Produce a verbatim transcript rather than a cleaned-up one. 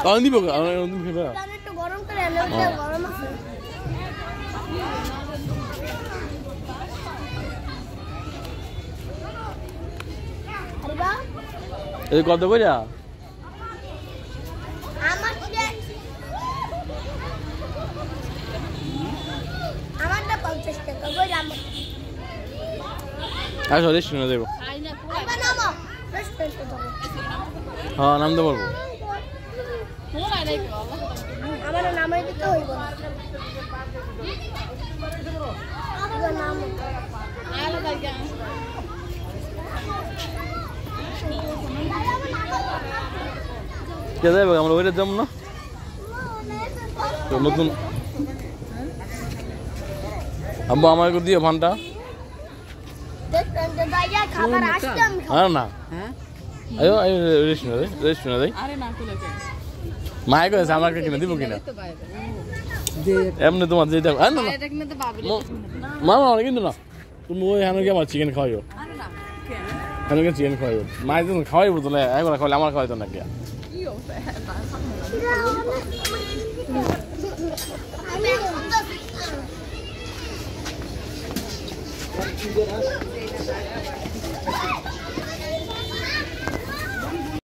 আমি দিব আমি অন্য খেবা আমি একটু গরম করে আনলে গরম আছে আরে বা এই কত কইরা আমার আমারটা পঞ্চাশ টাকা কইরা আমার আচ্ছা রেস্টুরেন্টে দেব আইবা নামো রেস্টুরেন্টে যাবো হ্যাঁ নাম দেব বলবো আমার নামে দিতে হইব আমার নাম আলাদা কেন কে যাবে আমরা ওইটা যাব না তো নতুন আব্বু আমাকে দিও ফানটা রেস্টুরেন্টে যাইয়া খাবার আসতে আমি হ্যাঁ না হ্যাঁ আয়ো আয়ো রেস্টুরেন্টে রেস্টুরেন্টে আরে না কোলে মাই কইছে আমাকে কিনে দিব কিনা এমনি তোমার যেটা হ্যাঁ না এটা কিনে তো পাবি মা মা কিন্তু না তুমি ওই হানুকে আমার চিকেন খাওয়াইও আরে না কেন হানুকে চিকেন খাওয়াইও মাই তো খাওয়াইবো তো না একবার খাওয়াইলে আমার খাওয়াইতো না কি কি অবস্থা আমি